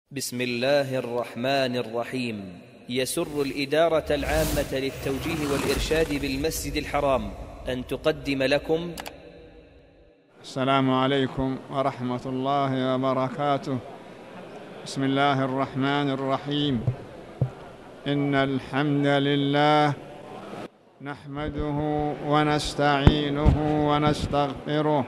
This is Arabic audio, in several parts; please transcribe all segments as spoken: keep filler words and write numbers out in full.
بسم الله الرحمن الرحيم. يسر الإدارة العامة للتوجيه والإرشاد بالمسجد الحرام أن تقدم لكم السلام عليكم ورحمة الله وبركاته. بسم الله الرحمن الرحيم. إن الحمد لله نحمده ونستعينه ونستغفره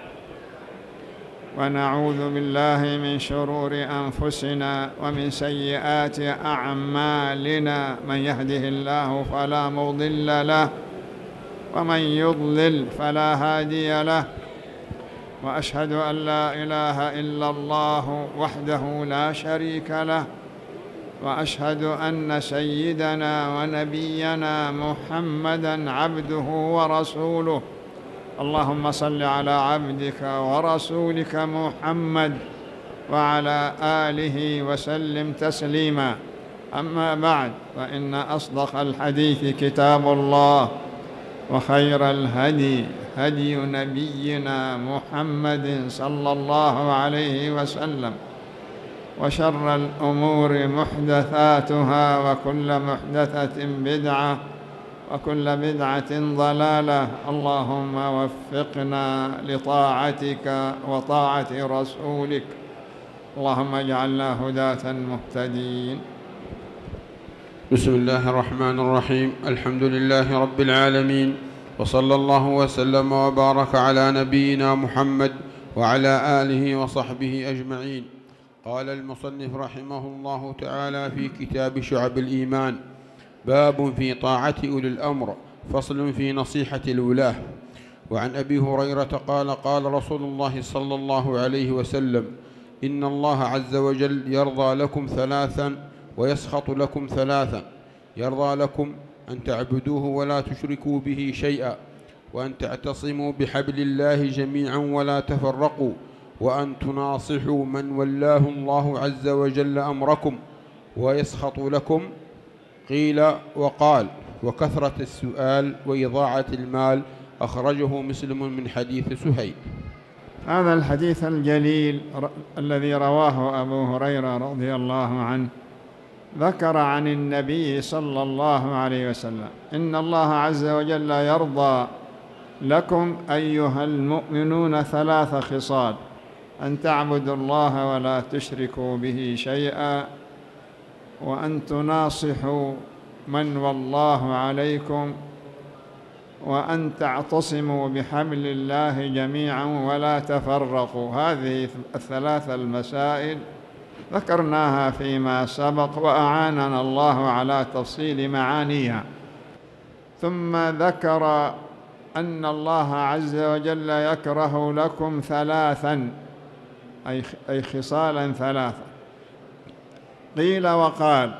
ونعوذ بالله من شرور أنفسنا ومن سيئات أعمالنا. من يهده الله فلا مضل له ومن يضلل فلا هادي له، وأشهد أن لا إله إلا الله وحده لا شريك له، وأشهد أن سيدنا ونبينا محمدًا عبده ورسوله. اللهم صل على عبدك ورسولك محمد وعلى آله وسلم تسليما. أما بعد، فإن أصدق الحديث كتاب الله، وخير الهدي هدي نبينا محمد صلى الله عليه وسلم، وشر الأمور محدثاتها، وكل محدثة بدعة، وكل بدعة ضلالة. اللهم وفقنا لطاعتك وطاعة رسولك، اللهم اجعلنا هداة مهتدين. بسم الله الرحمن الرحيم. الحمد لله رب العالمين، وصلى الله وسلم وبارك على نبينا محمد وعلى آله وصحبه أجمعين. قال المصنف رحمه الله تعالى في كتاب شعب الإيمان: باب في طاعة أولي الأمر، فصل في نصيحة الولاة. وعن أبي هريرة قال: قال رسول الله صلى الله عليه وسلم: إن الله عز وجل يرضى لكم ثلاثا ويسخط لكم ثلاثا: يرضى لكم أن تعبدوه ولا تشركوا به شيئا، وأن تعتصموا بحبل الله جميعا ولا تفرقوا، وأن تناصحوا من ولاه الله عز وجل أمركم. ويسخط لكم قيل وقال، وكثرة السؤال وإضاعة المال. أخرجه مسلم من حديث سهيل. هذا الحديث الجليل الذي رواه أبو هريرة رضي الله عنه ذكر عن النبي صلى الله عليه وسلم: إن الله عز وجل يرضى لكم أيها المؤمنون ثلاث خصال: أن تعبدوا الله ولا تشركوا به شيئا، وأن تناصحوا من والله عليكم، وأن تعتصموا بحبل الله جميعا ولا تفرقوا. هذه الثلاث المسائل ذكرناها فيما سبق، وأعاننا الله على تفصيل معانيها. ثم ذكر أن الله عز وجل يكره لكم ثلاثا، أي خصالا ثلاثة: قيل وقال،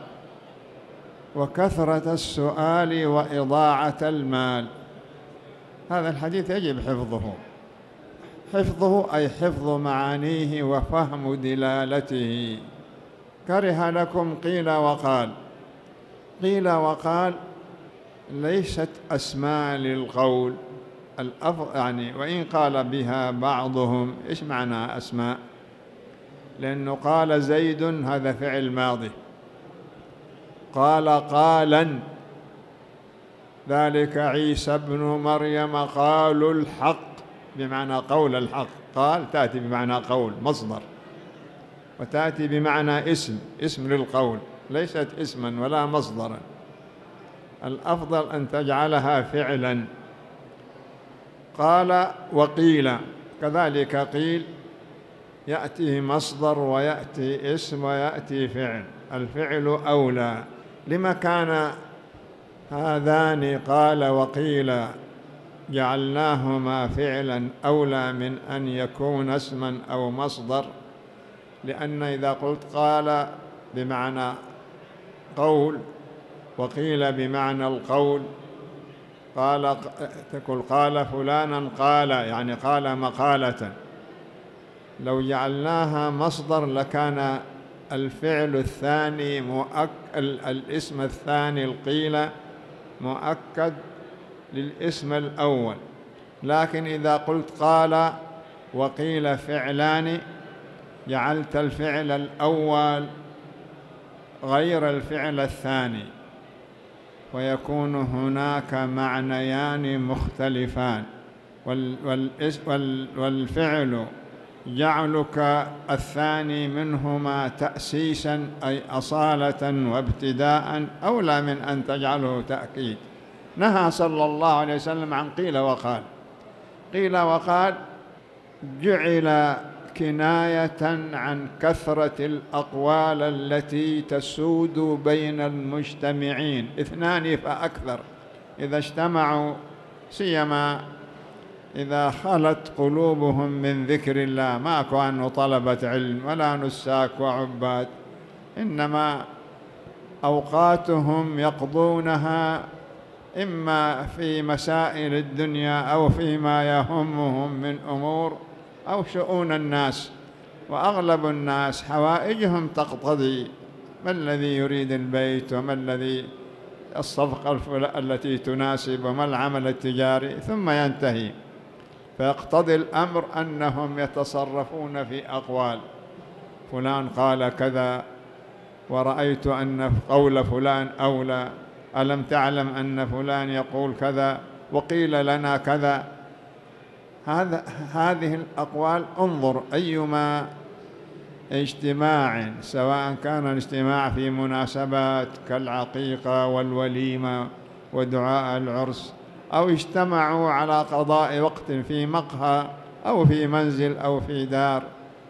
وكثرة السؤال وإضاعة المال. هذا الحديث يجب حفظه حفظه أي حفظ معانيه وفهم دلالته. كره لكم قيل وقال. قيل وقال ليست أسماء للقول الأفضل، يعني وإن قال بها بعضهم. إيش معنى أسماء؟ لأنه قال زيد هذا فعل ماضي، قال قالا ذلك عيسى ابن مريم قالوا الحق، بمعنى قول الحق. قال تأتي بمعنى قول مصدر، وتأتي بمعنى اسم اسم للقول، ليست اسما ولا مصدرا. الأفضل أن تجعلها فعلا. قال وقيل كذلك، قيل يأتي مصدر ويأتي اسم ويأتي فعل. الفعل أولى. لما كان هذان قال وقيل جعلناهما فعلا أولى من أن يكون اسما أو مصدر؟ لأن إذا قلت قال بمعنى قول وقيل بمعنى القول، قال تقول قال فلانا قال، يعني قال مقالة. لو جعلناها مصدر لكان الفعل الثاني مؤكد، الاسم الثاني القيل مؤكد للاسم الأول. لكن إذا قلت قال وقيل فعلان جعلت الفعل الأول غير الفعل الثاني، ويكون هناك معنيان مختلفان. والفعل جعلك الثاني منهما تأسيسا أي أصالة وابتداء أولى من أن تجعله تأكيد. نهى صلى الله عليه وسلم عن قيل وقال. قيل وقال جعل كناية عن كثرة الأقوال التي تسود بين المجتمعين، اثنان فأكثر إذا اجتمعوا، سيما إذا خلت قلوبهم من ذكر الله، ما كانوا طلبة علم ولا نساك وعباد، إنما أوقاتهم يقضونها إما في مسائل الدنيا أو فيما يهمهم من أمور أو شؤون الناس. وأغلب الناس حوائجهم تقتضي ما الذي يريد البيت، وما الذي الصفقة التي تناسب، وما العمل التجاري، ثم ينتهي. فيقتضي الأمر أنهم يتصرفون في أقوال فلان قال كذا، ورأيت أن قول فلان أولى، ألم تعلم أن فلان يقول كذا، وقيل لنا كذا. هذا هذه الأقوال انظر أيما اجتماع، سواء كان الاجتماع في مناسبات كالعقيقة والوليمة ودعاء العرس، أو اجتمعوا على قضاء وقت في مقهى أو في منزل أو في دار،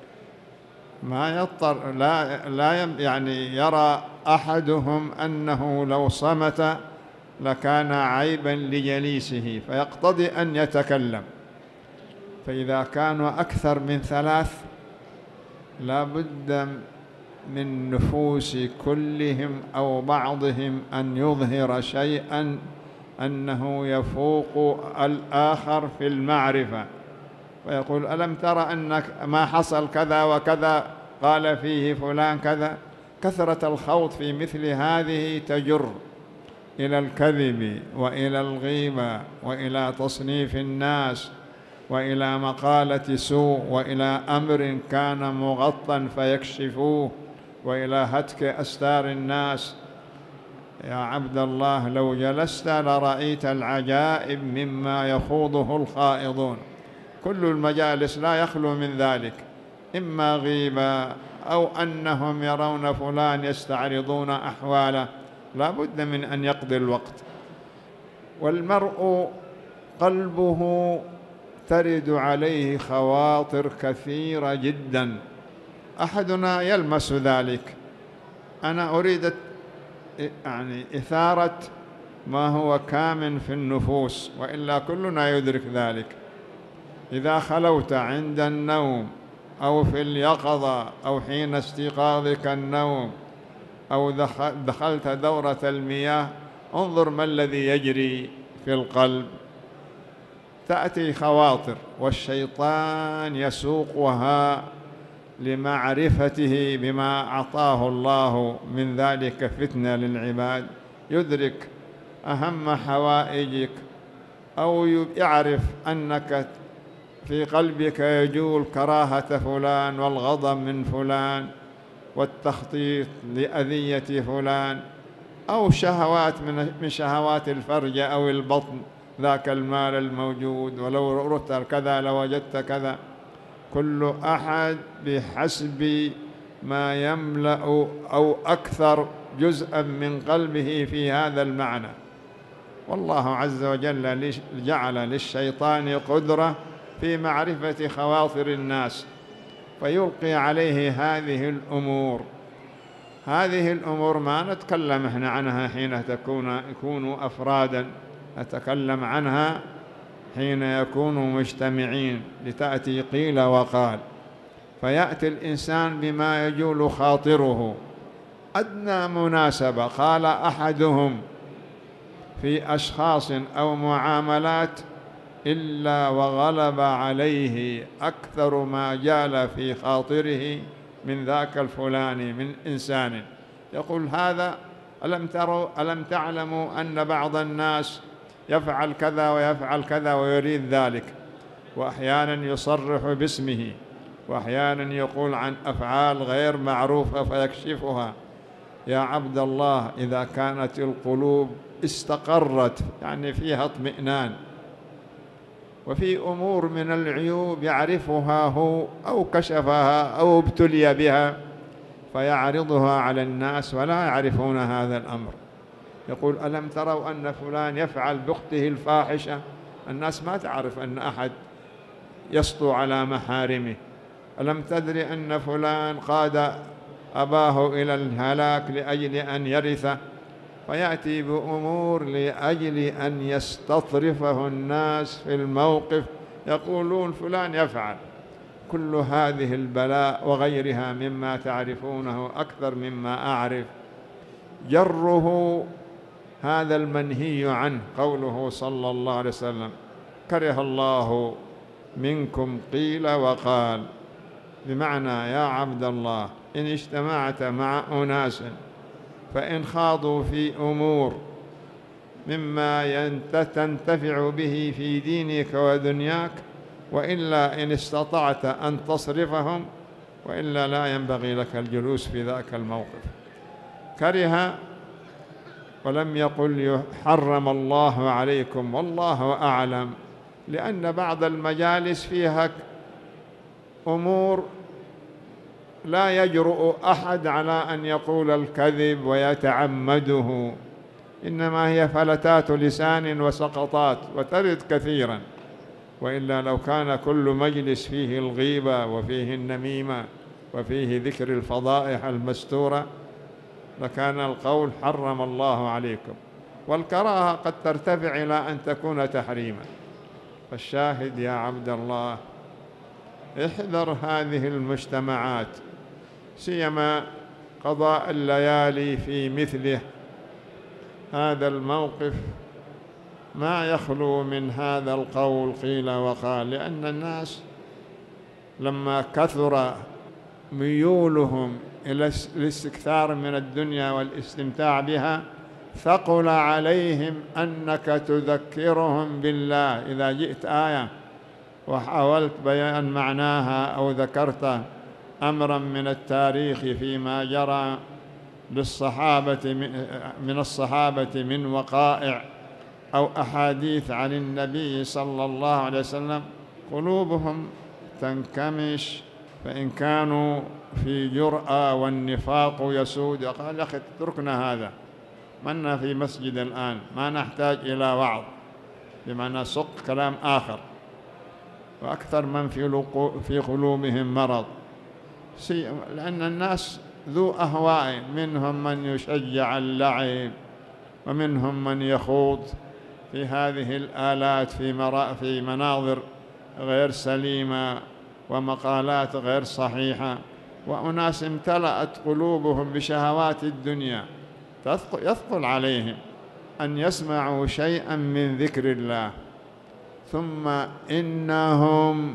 ما يضطر لا لا يعني يرى أحدهم أنه لو صمت لكان عيبا لجليسه، فيقتضي أن يتكلم. فإذا كانوا أكثر من ثلاث لا بد من نفوس كلهم أو بعضهم أن يظهر شيئا أنه يفوق الآخر في المعرفة، ويقول ألم ترى أنك ما حصل كذا وكذا قال فيه فلان كذا. كثرة الخوض في مثل هذه تجر إلى الكذب وإلى الغيبة وإلى تصنيف الناس وإلى مقالة سوء وإلى أمر كان مغطى فيكشفوه وإلى هتك أستار الناس. يا عبد الله لو جلست لرأيت العجائب مما يخوضه الخائضون. كل المجالس لا يخلو من ذلك، إما غيبة أو أنهم يرون فلان يستعرضون أحواله، لا بد من أن يقضي الوقت. والمرء قلبه ترد عليه خواطر كثيرة جدا، أحدنا يلمس ذلك. أنا أريد يعني إثارة ما هو كامن في النفوس، وإلا كلنا يدرك ذلك. إذا خلوت عند النوم أو في اليقظة أو حين استيقاظك النوم أو دخلت دورة المياه، انظر ما الذي يجري في القلب. تأتي خواطر والشيطان يسوقها لمعرفته بما أعطاه الله من ذلك فتنة للعباد، يدرك أهم حوائجك، أو يعرف أنك في قلبك يجول كراهة فلان والغضب من فلان والتخطيط لأذية فلان، أو شهوات من شهوات الفرج أو البطن، ذاك المال الموجود ولو رحت كذا لوجدت كذا. كل أحد بحسب ما يملأ أو أكثر جزءا من قلبه في هذا المعنى. والله عز وجل جعل للشيطان قدرة في معرفة خواطر الناس، فيلقي عليه هذه الأمور. هذه الأمور ما نتكلم احنا عنها حين تكون يكونوا أفرادا، نتكلم عنها حين يكونوا مجتمعين، لتأتي قيل وقال، فيأتي الإنسان بما يجول خاطره. أدنى مناسبة قال أحدهم في أشخاص أو معاملات إلا وغلب عليه أكثر ما جال في خاطره من ذاك الفلاني من إنسان، يقول هذا ألم تروا ألم تعلموا أن بعض الناس يفعل كذا ويفعل كذا ويريد ذلك، وأحيانا يصرح باسمه، وأحيانا يقول عن أفعال غير معروفة فيكشفها. يا عبد الله إذا كانت القلوب استقرت يعني فيها اطمئنان، وفي أمور من العيوب يعرفها هو أو كشفها أو ابتلي بها فيعرضها على الناس ولا يعرفون هذا الأمر، يقول ألم تروا أن فلان يفعل بأخته الفاحشة؟ الناس ما تعرف أن أحد يسطو على محارمه. ألم تدري أن فلان قاد أباه إلى الهلاك لأجل أن يرثه؟ فيأتي بأمور لأجل أن يستطرفه الناس في الموقف، يقولون فلان يفعل. كل هذه البلاء وغيرها مما تعرفونه أكثر مما أعرف جره هذا المنهي عنه، قوله صلى الله عليه وسلم كره الله منكم قيل وقال، بمعنى يا عبد الله إن اجتمعت مع أناس فإن خاضوا في أمور مما تنتفع به في دينك ودنياك، وإلا إن استطعت أن تصرفهم، وإلا لا ينبغي لك الجلوس في ذاك الموقف. كره ولم يقل حرم الله عليكم، والله أعلم، لأن بعض المجالس فيها أمور لا يجرؤ أحد على أن يقول الكذب ويتعمده، إنما هي فلتات لسان وسقطات وترد كثيرا. وإلا لو كان كل مجلس فيه الغيبة وفيه النميمة وفيه ذكر الفضائح المستورة لكان القول حرم الله عليكم. والكراهة قد ترتفع إلى أن تكون تحريما. فالشاهد يا عبد الله احذر هذه المجتمعات، سيما قضاء الليالي في مثله هذا الموقف ما يخلو من هذا القول قيل وقال، لأن الناس لما كثر ميولهم إلى الاستكثار من الدنيا والاستمتاع بها ثقل عليهم أنك تذكرهم بالله. إذا جئت آية وحاولت بيان معناها أو ذكرت أمرا من التاريخ فيما جرى للصحابة من الصحابة من وقائع أو أحاديث عن النبي صلى الله عليه وسلم، قلوبهم تنكمش، فإن كانوا في جرأة والنفاق يسود قال يا أخي اتركنا هذا، منا في مسجد الآن ما نحتاج إلى وعظ، بمعنى سق كلام آخر. وأكثر من في في قلوبهم مرض، لأن الناس ذو أهواء، منهم من يشجع اللعب ومنهم من يخوض في هذه الآلات في, في مناظر غير سليمة ومقالات غير صحيحة، وأناس امتلأت قلوبهم بشهوات الدنيا يثقل عليهم أن يسمعوا شيئا من ذكر الله، ثم إنهم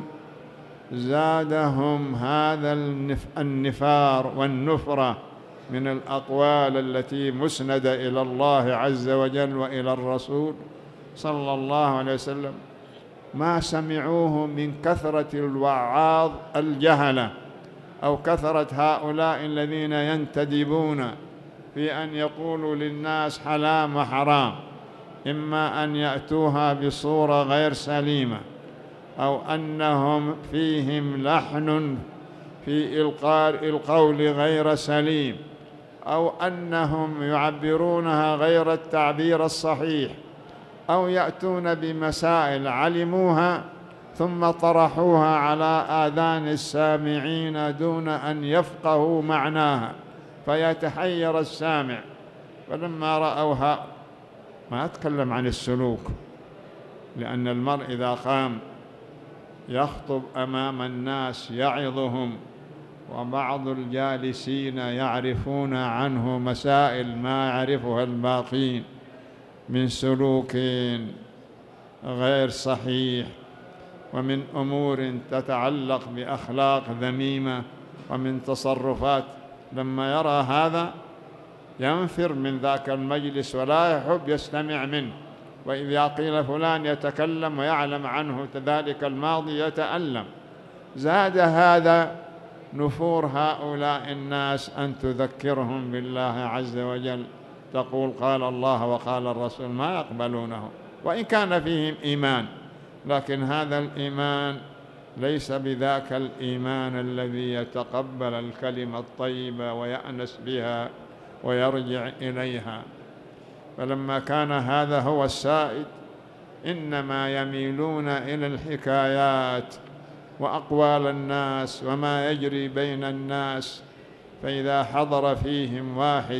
زادهم هذا النفار والنفرة من الأقوال التي مسندة إلى الله عز وجل وإلى الرسول صلى الله عليه وسلم، ما سمعوه من كثرة الوعاظ الجهلة أو كثرة هؤلاء الذين ينتدبون في أن يقولوا للناس حلال وحرام، إما أن يأتوها بصورة غير سليمة أو أنهم فيهم لحن في إلقاء القول غير سليم، أو أنهم يعبرونها غير التعبير الصحيح، أو يأتون بمسائل علموها ثم طرحوها على آذان السامعين دون أن يفقهوا معناها فيتحير السامع. فلما رأوها، ما أتكلم عن السلوك، لأن المرء إذا قام يخطب أمام الناس يعظهم وبعض الجالسين يعرفون عنه مسائل ما يعرفها الباقين من سلوك غير صحيح ومن أمور تتعلق بأخلاق ذميمة ومن تصرفات، لما يرى هذا ينفر من ذاك المجلس ولا يحب يستمع منه. وإذا قيل فلان يتكلم ويعلم عنه ذلك الماضي يتألم. زاد هذا نفور هؤلاء الناس أن تذكرهم بالله عز وجل، تقول قال الله وقال الرسول، ما يقبلونه وإن كان فيهم إيمان، لكن هذا الإيمان ليس بذاك الإيمان الذي يتقبل الكلمة الطيبة ويأنس بها ويرجع إليها. فلما كان هذا هو السائد إنما يميلون إلى الحكايات وأقوال الناس وما يجري بين الناس. فإذا حضر فيهم واحد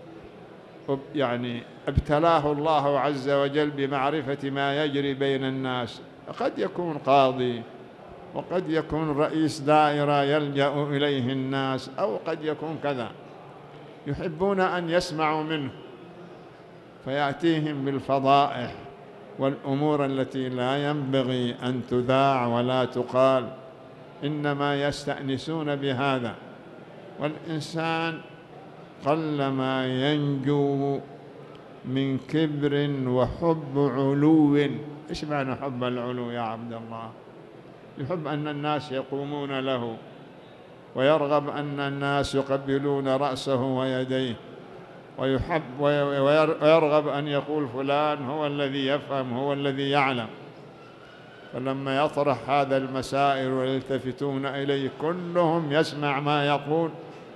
يعني ابتلاه الله عز وجل بمعرفة ما يجري بين الناس، قد يكون قاضي وقد يكون رئيس دائرة يلجأ إليه الناس، أو قد يكون كذا، يحبون أن يسمعوا منه، فيأتيهم بالفضائح والأمور التي لا ينبغي أن تذاع ولا تقال، إنما يستأنسون بهذا. والإنسان قلما ينجو من كبر وحب علو. إيش معنى حب العلو يا عبد الله؟ يحب أن الناس يقومون له، ويرغب أن الناس يقبلون رأسه ويديه، ويحب ويرغب أن يقول فلان هو الذي يفهم، هو الذي يعلم. فلما يطرح هذا المسائل ويلتفتون إليه كلهم يسمع ما يقول،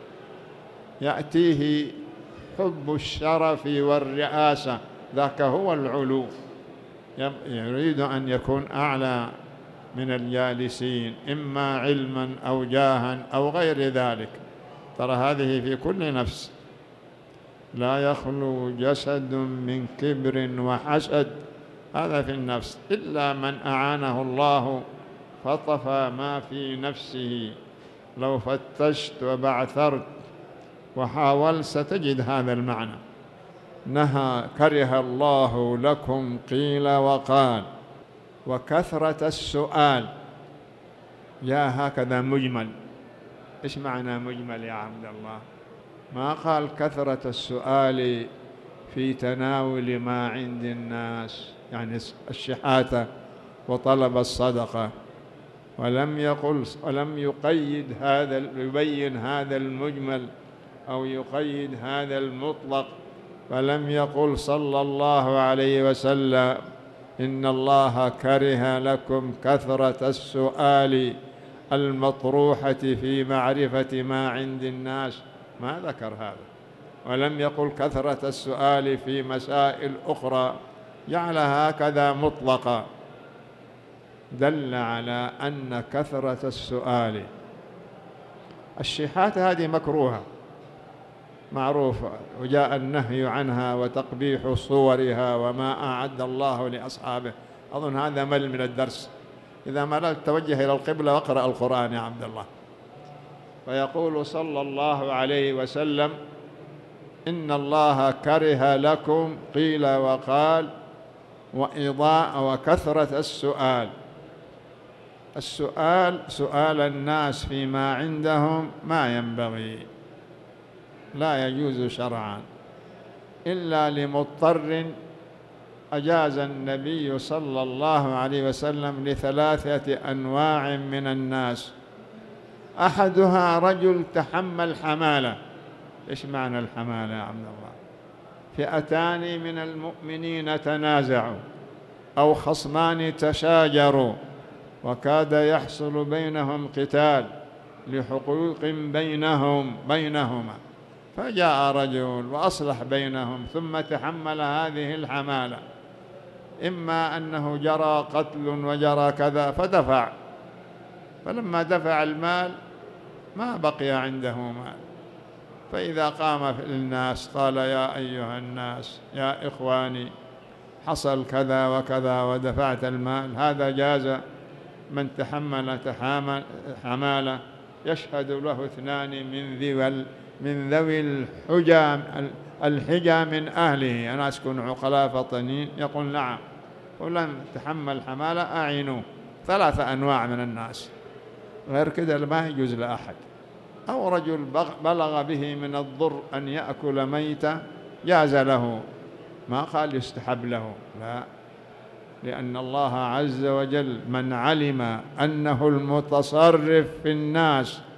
يأتيه حب الشرف والرئاسة، ذاك هو العلو، يريد أن يكون أعلى من الجالسين، إما علما أو جاها أو غير ذلك. ترى هذه في كل نفس، لا يخلو جسد من كبر وحسد، هذا في النفس، إلا من أعانه الله فطفى ما في نفسه. لو فتشت وبعثرت وحاولت ستجد هذا المعنى. نهى كره الله لكم قيل وقال وكثرة السؤال. يا هكذا مجمل. إيش معنى مجمل يا عبد الله؟ ما قال كثرة السؤال في تناول ما عند الناس، يعني الشحاتة وطلب الصدقة، ولم يقل ولم يقيد هذا، يبين هذا المجمل أو يقيد هذا المطلق. فلم يقل صلى الله عليه وسلم إن الله كره لكم كثرة السؤال المطروحة في معرفة ما عند الناس، ما ذكر هذا. ولم يقل كثرة السؤال في مسائل أخرى، جعلها هكذا مطلقا، دل على أن كثرة السؤال. الشحات هذه مكروهة معروفة، وجاء النهي عنها وتقبيح صورها وما أعد الله لأصحابه. أظن هذا مل من الدرس، إذا مللت توجه إلى القبلة واقرأ القرآن يا عبد الله. فيقول صلى الله عليه وسلم إن الله كره لكم قيل وقال وإضاء وكثرة السؤال. السؤال سؤال الناس فيما عندهم ما ينبغي، لا يجوز شرعا إلا لمضطر. أجاز النبي صلى الله عليه وسلم لثلاثة أنواع من الناس. أحدها رجل تحمل حمالة. إيش معنى الحمالة يا عبد الله؟ فئتان من المؤمنين تنازعوا أو خصمان تشاجروا وكاد يحصل بينهم قتال لحقوق بينهم بينهما، فجاء رجل وأصلح بينهم ثم تحمل هذه الحمالة، إما أنه جرى قتل وجرى كذا فدفع، فلما دفع المال ما بقي عنده مال. فإذا قام في الناس قال يا أيها الناس يا إخواني حصل كذا وكذا ودفعت المال، هذا جاز. من تحمل حمالة يشهد له اثنان من ذوي من ذوي الحجى الحجى من أهله. أنا أسكن عقلاء فطنين، يقول نعم، ولن تحمل حمالة أعينوه. ثلاثة أنواع من الناس، غير كذا ما يجوز لأحد. أو رجل بلغ به من الضر أن يأكل ميتة جاز له، ما قال يستحب له، لا، لأن الله عز وجل من علم أنه المتصرف في الناس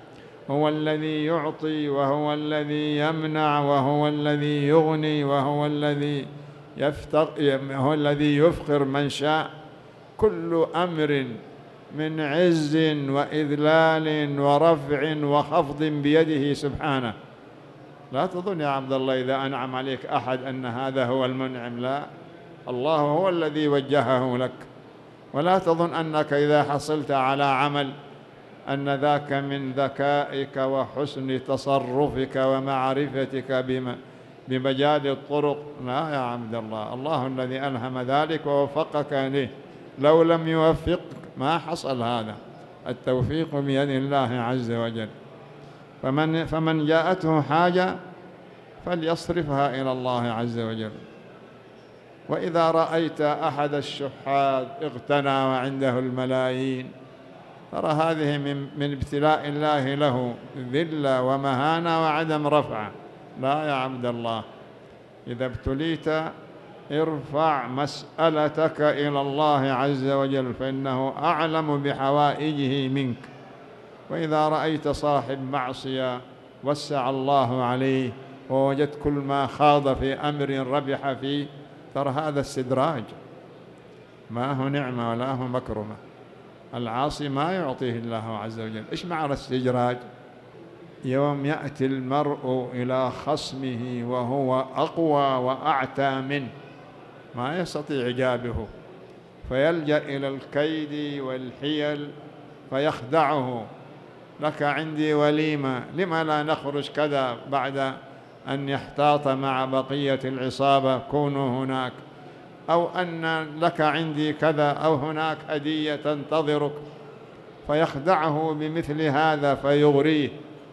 هو الذي يعطي وهو الذي يمنع وهو الذي يغني وهو الذي يفتق هو الذي يفقر من شاء. كل أمر من عز وإذلال ورفع وخفض بيده سبحانه. لا تظن يا عبد الله إذا أنعم عليك أحد أن هذا هو المنعم، لا، الله هو الذي وجهه لك. ولا تظن أنك إذا حصلت على عمل أن ذاك من ذكائك وحسن تصرفك ومعرفتك بما بمجال الطرق، لا يا عبد الله، الله الذي ألهم ذلك ووفقك إليه. لو لم يوفقك ما حصل هذا. التوفيق بيد الله عز وجل. فمن, فمن جاءته حاجة فليصرفها إلى الله عز وجل. وإذا رأيت أحد الشحاذ اغتنى وعنده الملايين، ترى هذه من, من ابتلاء الله له ذلة ومهانة وعدم رفعة. لا يا عبد الله، إذا ابتليت ارفع مسألتك إلى الله عز وجل، فإنه أعلم بحوائجه منك. وإذا رأيت صاحب معصية وسع الله عليه ووجدت كل ما خاض في أمر ربح فيه، ترى هذا استدراج، ما هو نعمة ولا هو مكرمة. العاصي ما يعطيه الله عز وجل. إيش معنى الاستدراج؟ يوم يأتي المرء إلى خصمه وهو أقوى وأعتى منه، ما يستطيع جابه، فيلجأ إلى الكيد والحيل فيخدعه. لك عندي وليمة، لما لا نخرج كذا بعد أن يحتاط مع بقية العصابة، كونوا هناك، أو أن لك عندي كذا، أو هناك هدية تنتظرك، فيخدعه بمثل هذا فيغريه.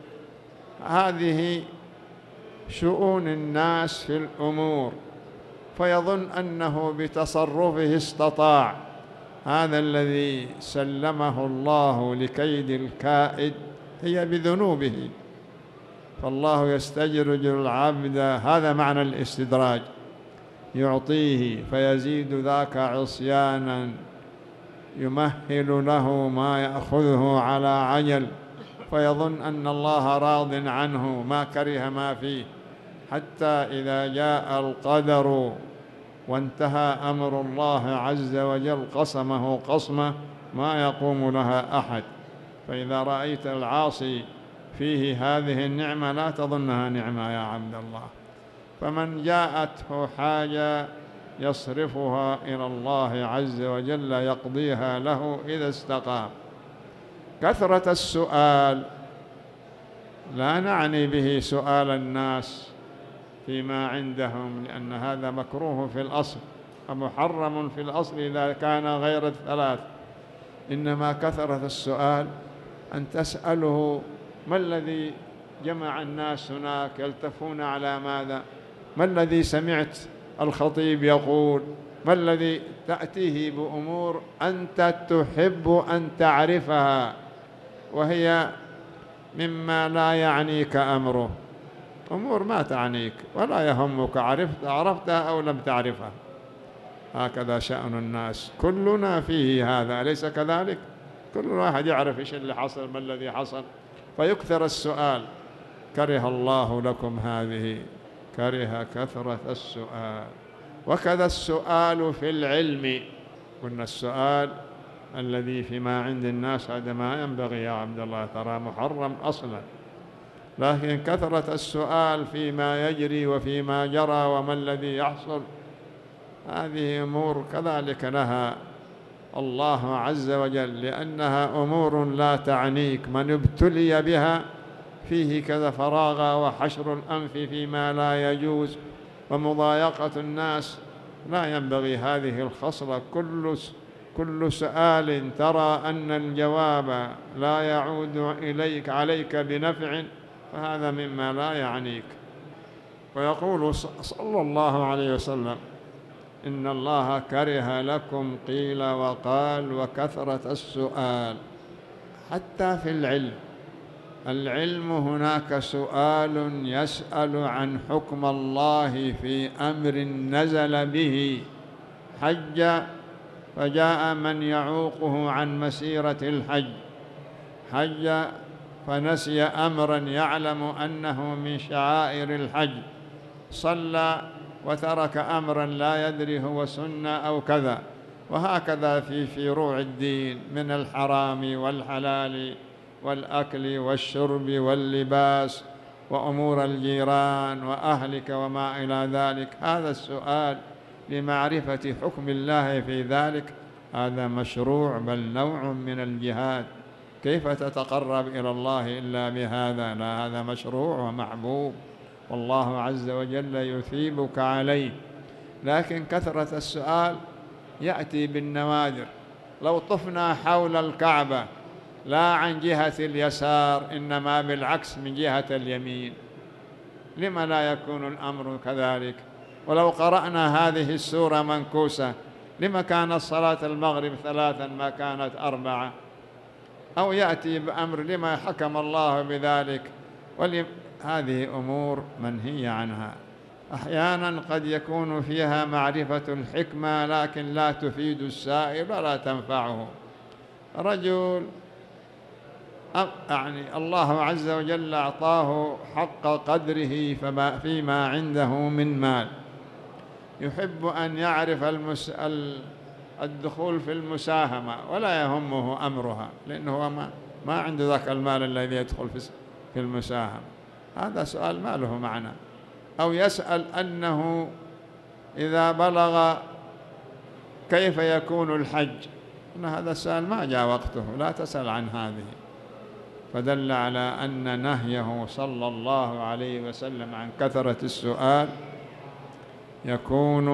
هذه شؤون الناس في الأمور، فيظن أنه بتصرفه استطاع. هذا الذي سلمه الله لكيد الكائد هي بذنوبه، فالله يستدرج العبد. هذا معنى الاستدراج، يعطيه فيزيد ذاك عصيانا، يمهل له ما يأخذه على عجل، فيظن أن الله راض عنه ما كره ما فيه، حتى إذا جاء القدر وانتهى أمر الله عز وجل قسمه قسمة ما يقوم لها أحد. فإذا رأيت العاصي فيه هذه النعمة لا تظنها نعمة يا عبد الله. فمن جاءته حاجة يصرفها إلى الله عز وجل، يقضيها له إذا استقام. كثرة السؤال لا نعني به سؤال الناس فيما عندهم، لأن هذا مكروه في الأصل ومحرم في الأصل إذا كان غير الثلاث. إنما كثرة السؤال أن تسأله ما الذي جمع الناس هناك، يلتفون على ماذا، ما الذي سمعت الخطيب يقول، ما الذي تأتيه بأمور أنت تحب أن تعرفها وهي مما لا يعنيك أمره، أمور ما تعنيك ولا يهمك، عرفت عرفتها أو لم تعرفها. هكذا شأن الناس، كلنا فيه هذا، أليس كذلك؟ كل واحد يعرف إيش اللي حصل، ما الذي حصل، فيكثر السؤال. كره الله لكم هذه، كره كثرة السؤال. وكذا السؤال في العلم، قلنا السؤال الذي فيما عند الناس هذا ما ينبغي يا عبد الله، ترى محرم أصلا. لكن كثرة السؤال فيما يجري وفيما جرى وما الذي يحصل، هذه أمور كذلك لها الله عز وجل، لأنها أمور لا تعنيك. من ابتلي بها فيه كذا فراغ وحشر الأنف فيما لا يجوز ومضايقة الناس، لا ينبغي هذه الخصلة. كل كل سؤال ترى أن الجواب لا يعود إليك عليك بنفع، فهذا مما لا يعنيك. ويقول صلى الله عليه وسلم: إن الله كره لكم قيل وقال وكثرة السؤال. حتى في العلم، العلم هناك سؤال يسأل عن حكم الله في أمر نزل به، حج فجاء من يعوقه عن مسيرة الحج، حج فنسي أمرا يعلم أنه من شعائر الحج، صلى وترك أمرا لا يدري هو سنة أو كذا. وهكذا في فروع الدين من الحرام والحلال والأكل والشرب واللباس وأمور الجيران وأهلك وما إلى ذلك. هذا السؤال لمعرفة حكم الله في ذلك هذا مشروع، بل نوع من الجهاد. كيف تتقرب إلى الله إلا بهذا؟ لا، هذا مشروع ومحبوب، والله عز وجل يثيبك عليه. لكن كثرة السؤال يأتي بالنوادر. لو طفنا حول الكعبة لا عن جهة اليسار إنما بالعكس من جهة اليمين، لما لا يكون الأمر كذلك؟ ولو قرأنا هذه السورة منكوسة لما كانت صلاة المغرب ثلاثا ما كانت أربعة؟ أو يأتي بأمر لما حكم الله بذلك؟ ولم هذه أمور منهية عنها. أحيانا قد يكون فيها معرفة الحكمة لكن لا تفيد السائل ولا تنفعه. رجل يعني الله عز وجل أعطاه حق قدره فما فيما عنده من مال، يحب أن يعرف المس... الدخول في المساهمة ولا يهمه أمرها، لأنه ما, ما عنده ذاك المال الذي يدخل في المساهمة. هذا سؤال ما له معنى. أو يسأل أنه إذا بلغ كيف يكون الحج، إن هذا السؤال ما جاء وقته، لا تسأل عن هذه. فدل على أن نهيه صلى الله عليه وسلم عن كثرة السؤال يكون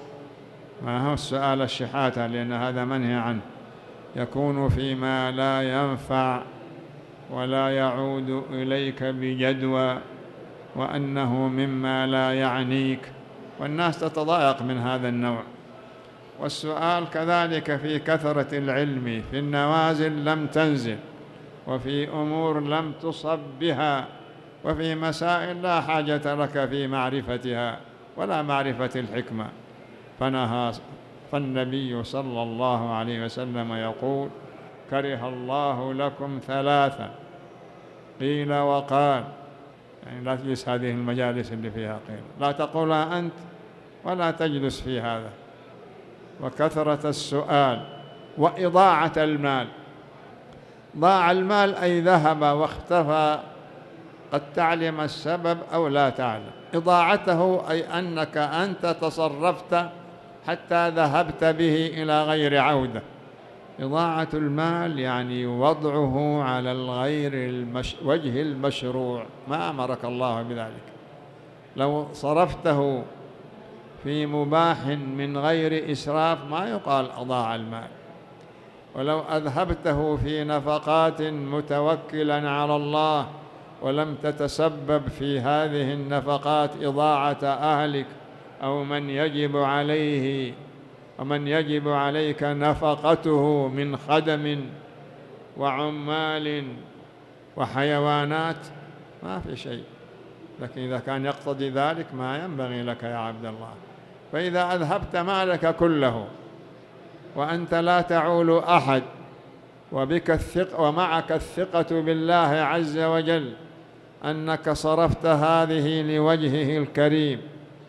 ما هو السؤال الشحاتة، لأن هذا منهي عنه، يكون فيما لا ينفع ولا يعود إليك بجدوى، وأنه مما لا يعنيك، والناس تتضايق من هذا النوع. والسؤال كذلك في كثرة العلم في النوازل لم تنزل، وفي أمور لم تصب بها، وفي مسائل لا حاجة لك في معرفتها ولا معرفة الحكمة. فنهى فالنبي صلى الله عليه وسلم يقول: كره الله لكم ثلاثة، قيل وقال، يعني لا تجلس هذه المجالس اللي فيها قيل، لا تقولها أنت ولا تجلس في هذا. وكثرة السؤال وإضاعة المال. ضاع المال أي ذهب واختفى، قد تعلم السبب أو لا تعلم. إضاعته أي أنك أنت تصرفت حتى ذهبت به إلى غير عودة. إضاعة المال يعني وضعه على الغير المش... وجه المشروع، ما أمرك الله بذلك. لو صرفته في مباح من غير إسراف ما يقال أضاع المال. ولو أذهبته في نفقات متوكلا على الله ولم تتسبب في هذه النفقات إضاعة أهلك أو من يجب عليه ومن يجب عليك نفقته من خدم وعمال وحيوانات، ما في شيء. لكن إذا كان يقتضي ذلك ما ينبغي لك يا عبد الله. فإذا أذهبت مالك كله وأنت لا تعول أحد، وبك الثقة ومعك الثقة بالله عز وجل أنك صرفت هذه لوجهه الكريم،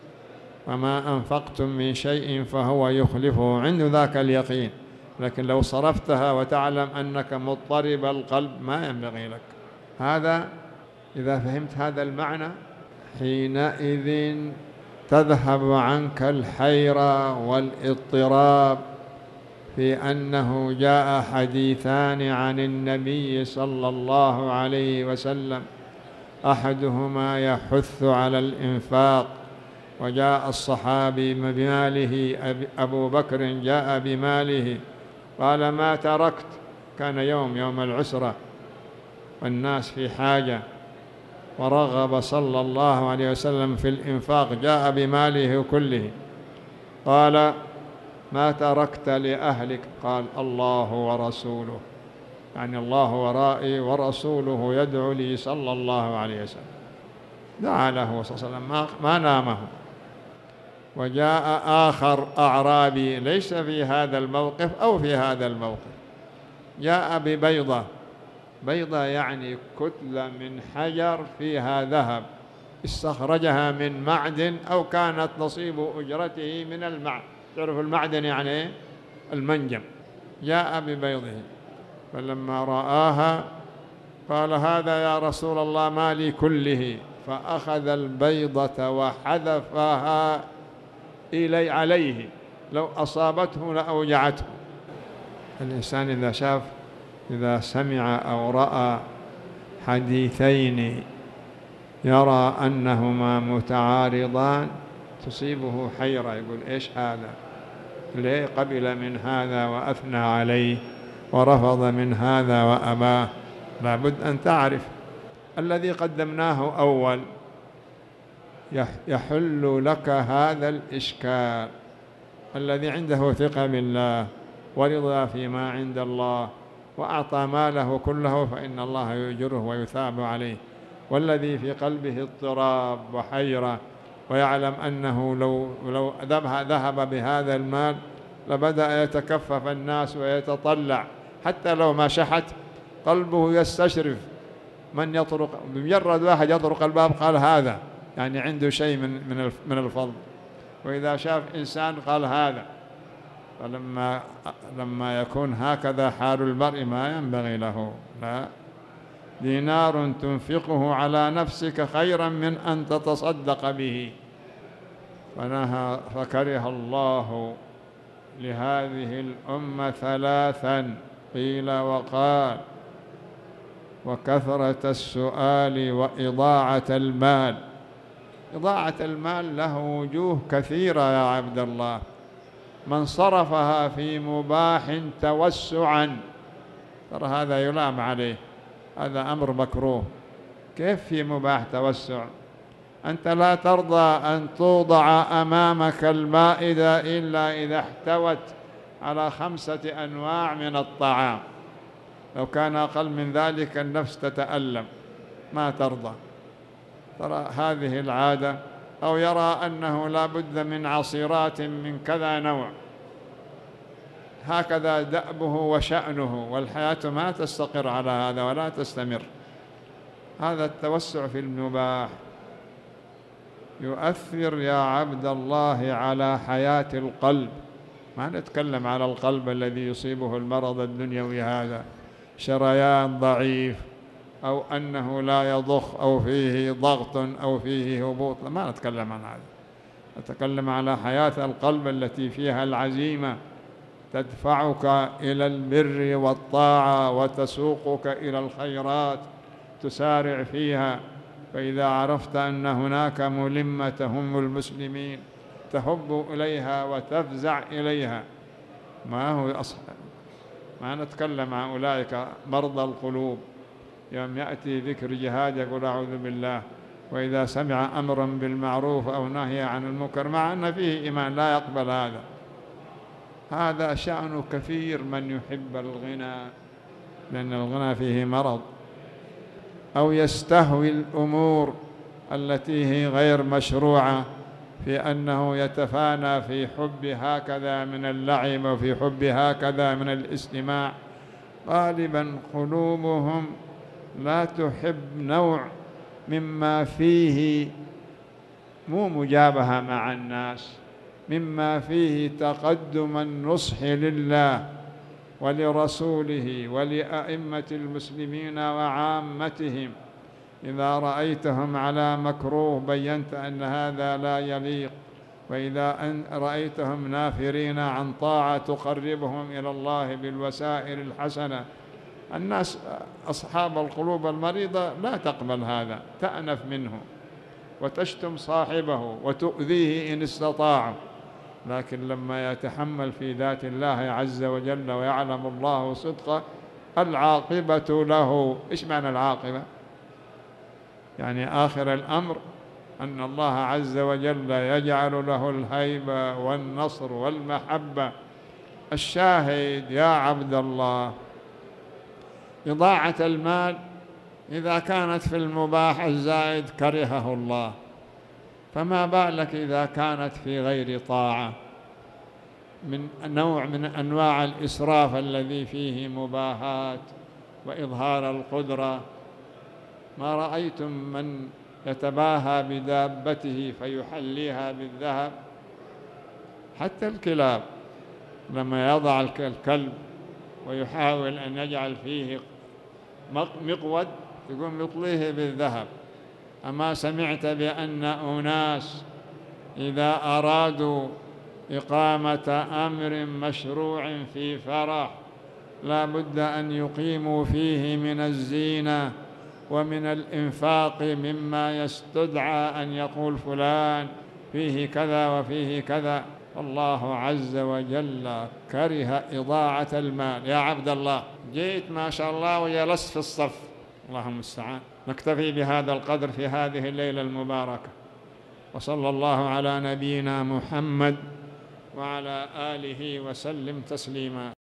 وما أنفقتم من شيء فهو يخلفه، عنده ذاك اليقين. لكن لو صرفتها وتعلم أنك مضطرب القلب ما ينبغي لك. هذا إذا فهمت هذا المعنى حينئذ تذهب عنك الحيرة والاضطراب في أنه جاء حديثان عن النبي صلى الله عليه وسلم، أحدهما يحث على الإنفاق، وجاء الصحابي بماله، أبو بكر جاء بماله قال: ما تركت، كان يوم يوم العسرة والناس في حاجة، ورغب صلى الله عليه وسلم في الإنفاق، جاء بماله كله. قال: ما تركت لأهلك؟ قال: الله ورسوله، يعني الله ورائي ورسوله يدعو لي صلى الله عليه وسلم. دعا له صلى الله عليه وسلم ما نامه. وجاء آخر أعرابي ليس في هذا الموقف أو في هذا الموقف، جاء ببيضة بيضة يعني كتلة من حجر فيها ذهب استخرجها من معدن أو كانت نصيب أجرته من المعدن. تعرف المعدن يعني إيه؟ المنجم. جاء ببيضه فلما رآها قال هذا يا رسول الله مالي كله، فأخذ البيضة وحذفها إلي عليه، لو أصابته لأوجعته. الإنسان إذا شاف إذا سمع أو رأى حديثين يرى أنهما متعارضان تصيبه حيرة، يقول إيش هذا؟ ليه قبل من هذا وأثنى عليه ورفض من هذا وأباه؟ لابد أن تعرف الذي قدمناه أول يحل لك هذا الإشكال. الذي عنده ثقة بالله ورضا فيما عند الله وأعطى ماله كله فإن الله يؤجره ويثاب عليه، والذي في قلبه اضطراب وحيرة ويعلم أنه لو لو ذهب بهذا المال لبدأ يتكفف الناس ويتطلع، حتى لو ما شحت قلبه يستشرف من يطرق، بمجرد واحد يطرق الباب قال هذا، يعني عنده شيء من من من الفضل. وإذا شاف إنسان قال هذا. فلما لما يكون هكذا حال المرء ما ينبغي له. لا، دينار تنفقه على نفسك خيرا من أن تتصدق به. فنهى فكره الله لهذه الأمة ثلاثا قيل وقال: وكثرة السؤال وإضاعة المال. إضاعة المال له وجوه كثيرة يا عبد الله. من صرفها في مباح توسعا ترى هذا يلام عليه، هذا أمر مكروه. كيف في مباح توسع؟ أنت لا ترضى أن توضع أمامك المائدة إلا إذا احتوت على خمسة أنواع من الطعام، لو كان أقل من ذلك النفس تتألم، ما ترضى. ترى هذه العادة. أو يرى أنه لا بد من عصيرات من كذا نوع، هكذا دأبه وشأنه، والحياة ما تستقر على هذا ولا تستمر. هذا التوسع في المباح يؤثر يا عبد الله على حياة القلب. ما نتكلم على القلب الذي يصيبه المرض الدنيوي هذا، شريان ضعيف أو أنه لا يضخ أو فيه ضغط أو فيه هبوط، ما نتكلم عن هذا. نتكلم على حياة القلب التي فيها العزيمة تدفعك إلى البر والطاعة وتسوقك إلى الخيرات تسارع فيها. فإذا عرفت أن هناك ملمة هم المسلمين تهب إليها وتفزع إليها. ما هو أصحاب، ما نتكلم عن أولئك مرضى القلوب يوم يأتي ذكر جهاد يقول أعوذ بالله، وإذا سمع أمرا بالمعروف أو نهي عن المنكر مع أن فيه إيمان لا يقبل هذا. هذا شأن كثير من يحب الغنى، لأن الغنى فيه مرض. أو يستهوي الأمور التي هي غير مشروعة، في أنه يتفانى في حب هكذا من اللعب وفي حب هكذا من الاستماع. غالبا قلوبهم لا تحب نوع مما فيه مو مجابهة مع الناس، مما فيه تقدم النصح لله ولرسوله ولأئمة المسلمين وعامتهم. إذا رأيتهم على مكروه بينت أن هذا لا يليق، وإذا أن رأيتهم نافرين عن طاعة تقربهم إلى الله بالوسائل الحسنة. الناس أصحاب القلوب المريضة لا تقبل هذا، تأنف منه وتشتم صاحبه وتؤذيه إن استطاعوا. لكن لما يتحمل في ذات الله عز وجل ويعلم الله صدقه العاقبة له. إيش معنى العاقبة؟ يعني آخر الأمر أن الله عز وجل يجعل له الهيبة والنصر والمحبة. الشاهد يا عبد الله، إضاعة المال إذا كانت في المباح الزائد كرهه الله، فما بالك إذا كانت في غير طاعة، من نوع من أنواع الإسراف الذي فيه مباحات وإظهار القدرة. ما رأيتم من يتباهى بدابته فيحليها بالذهب؟ حتى الكلاب لما يضع الكلب ويحاول أن يجعل فيه مقود يقوم يطليه بالذهب. أما سمعت بأن أناس إذا أرادوا إقامة أمر مشروع في فرح لا بد أن يقيموا فيه من الزينة ومن الإنفاق مما يستدعى أن يقول فلان فيه كذا وفيه كذا؟ الله عز وجل كره إضاعة المال. يا عبد الله جئت ما شاء الله وجلست في الصف، اللهم المستعان. نكتفي بهذا القدر في هذه الليلة المباركة، وصلى الله على نبينا محمد وعلى آله وسلم تسليما.